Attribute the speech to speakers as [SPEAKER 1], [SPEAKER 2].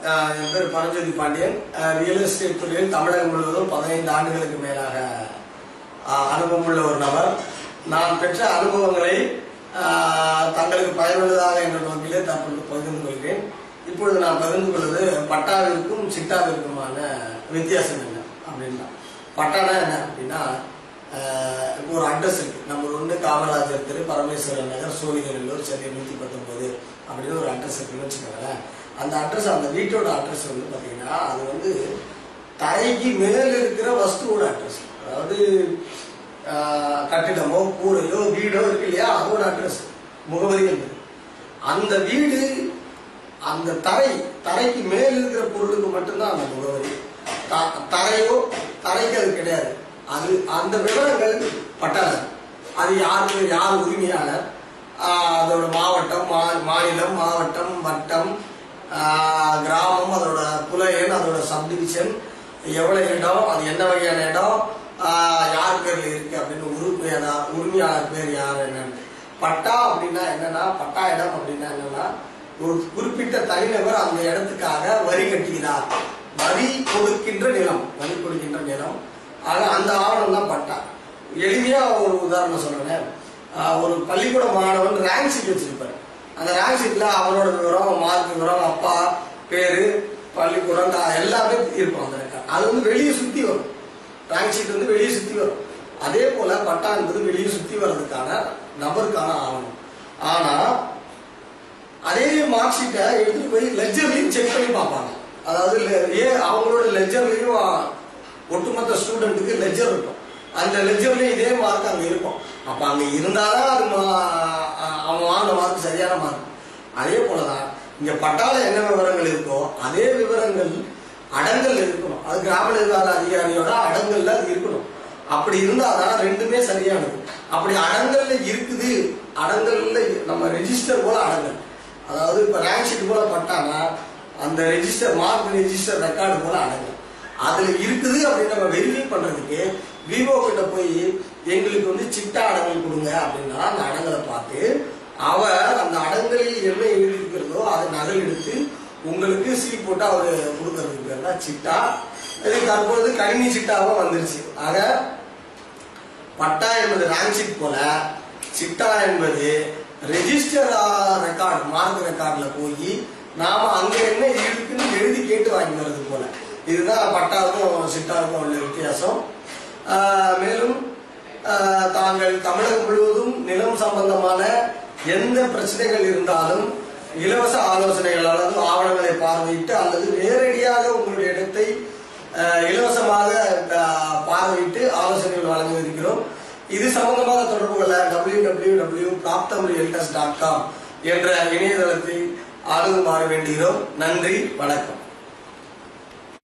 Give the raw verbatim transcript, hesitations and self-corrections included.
[SPEAKER 1] என் பேர் Paranjothi Pandian. Real estate துறையில் தமிழகம் முழுவதும் பதினைந்து ஆண்டுகளுக்கு மேலாக அனுபவம் உள்ள ஒரு நபர். நான் பெற்ற அனுபவங்களை தங்களுக்கு பயனுள்ளதாக என்ற நோக்கிலே தற்போது பகிர்ந்து கொள்கிறேன். இப்பொழுது நான் பகிர்ந்து கொள்வது பட்டாவிற்கும் சிட்டாவிற்குமான வித்தியாசம் என்ன அப்படின்னா, பட்டானா என்ன அப்படின்னா, இப்போ ஒரு அட்ரஸ் இருக்கு. நம்ம ஒன்று காமராஜர் தெரு, பரமேஸ்வரன் நகர், சோழிங்கநல்லூர், சென்னை நூற்றி பத்தொன்பது அப்படின்னு ஒரு அட்ரஸ் இருக்குன்னு வச்சுக்கோங்களேன். அந்த அட்ரஸ், அந்த வீட்டோட அட்ரஸ் வந்து பார்த்தீங்கன்னா அது வந்து தரைக்கு மேல் இருக்கிற வஸ்துவோட அட்ரஸ். அதாவது கட்டிடமோ கூரையோ வீடோ இருக்கு இல்லையா, அதோட அட்ரஸ் முகவரி என்பது. அந்த வீடு அந்த தரை தரைக்கு மேல் இருக்கிற பொருளுக்கு மட்டும்தான் அந்த முகவரி. தரையோ தரைக்கு அது கிடையாது. அது அந்த விவரங்கள் பட்டாளர், அது யாருக்கு யார் உரிமையாளர், அதோட மாவட்டம், மாநிலம், மாவட்டம், வட்டம், கிராமம், அதோட புலையன், அதோட சப்டிவிஷன், எவ்வளவு இடம், அது என்ன வகையான இடம், யார் பேர்ல இருக்கு அப்படின்னு உரிமையாளர் உரிமையாளர் பேர் யார் என்னன்னு. பட்டா அப்படின்னா என்னன்னா, பட்டா இடம் அப்படின்னா என்னன்னா, ஒரு குறிப்பிட்ட தனிநபர் அந்த இடத்துக்காக வரி கட்டுகிறார். வரி கொடுக்கின்ற நிலம், வரி கொடுக்கின்ற நிலம். ஆக அந்த ஆவணம் தான் பட்டா. எளிமையா ஒரு உதாரணம் சொல்றேன். ஒரு பள்ளிக்கூட மாணவன் ரேங்க் ஷீட் வச்சிருப்பாரு. அந்த ரேங்க் ஷீட்ல அவரோட விவரம், மார்க் விவரம், அப்பா பேரு, பள்ளிக்கூடம் எல்லாமே இருக்கும். அந்த ரெக்கார்ட் அது வந்து வெளியே சுத்தி வரும். ரேங்க் ஷீட் வந்து வெளியே சுத்தி வரும். அதே போல பட்டா என்பது வெளியே சுத்தி வர்றதுக்கான நபருக்கான ஆவணம். ஆனா அதே மார்க் ஷீட்டை எடுத்துட்டு போய் லெஜர்லையும் செக் பண்ணி பார்ப்பாங்க. அதாவது ஏன் அவங்களோட லெஜர்லையும் ஒட்டுமொத்த ஸ்டூடெண்ட்டுக்கு லெஜர் இருக்கும். அந்த லெஜர்லயும் இதே மார்க் அங்க இருக்கும். அப்ப அங்க இருந்தாதான் அது அவன் வாங்கின மார்க் சரியான மார்க். அதே போலதான் இங்க பட்டால என்ன விவரங்கள் இருக்கோ அதே விவரங்கள் அடங்கல் இருக்கணும். அது கிராம நிர்வாக அதிகாரியோட அடங்கல்ல அது இருக்கணும். அப்படி இருந்தாதான் ரெண்டுமே சரியானது. அப்படி அடங்கல்ல இருக்குது, அடங்கல்ல நம்ம ரெஜிஸ்டர் போல அடங்கல். அதாவது இப்ப ரேங்க் ஷீட் போல பட்டானா அந்த ரெஜிஸ்டர், மார்க் ரெஜிஸ்டர் ரெக்கார்டு போல அடங்கல் அதுல இருக்குது அப்படின்னு நம்ம வெரிஃபை பண்றதுக்கு விவோ கிட்ட போய் எங்களுக்கு வந்து சிட்டா அடங்கல் கொடுங்க அப்படின்னா அந்த அடங்கலை பார்த்து அவர் அந்த அடங்கலில் என்ன எழுதியிருக்கிறதோ அதை நகல் எடுத்து உங்களுக்கு சீட் போட்டு அவரு கொடுக்கறதுக்கு பேர் தான் சிட்டா. இது தற்பொழுது கணினி சிட்டாவா வந்துருச்சு. ஆக பட்டா என்பது ரேங்க் ஷீட் போல, சிட்டா என்பது ரெஜிஸ்டர் ரெக்கார்டு, மார்க் ரெக்கார்ட்ல போய் நாம அங்க என்ன இருக்குன்னு எழுதி கேட்டு வாங்கி வர்றது போல. இதுதான் பட்டாவுக்கும் சிட்டாவுக்கும் உள்ள வித்தியாசம். மேலும் தாங்கள் தமிழகம் முழுவதும் நிலம் சம்பந்தமான எந்த பிரச்சனைகள் இருந்தாலும் இலவச ஆலோசனைகள் அல்லது ஆவணங்களை பார்வையிட்டு அல்லது நேரடியாக உங்களுடைய இடத்தை இலவசமாக பார்வையிட்டு ஆலோசனைகள் வழங்கியிருக்கிறோம். இது சம்பந்தமாக தொடர்பு கொள்ள W W W top Tamil elders dot com என்ற இணையதளத்தை அணுகுமாற வேண்டுகிறோம். நன்றி, வணக்கம்.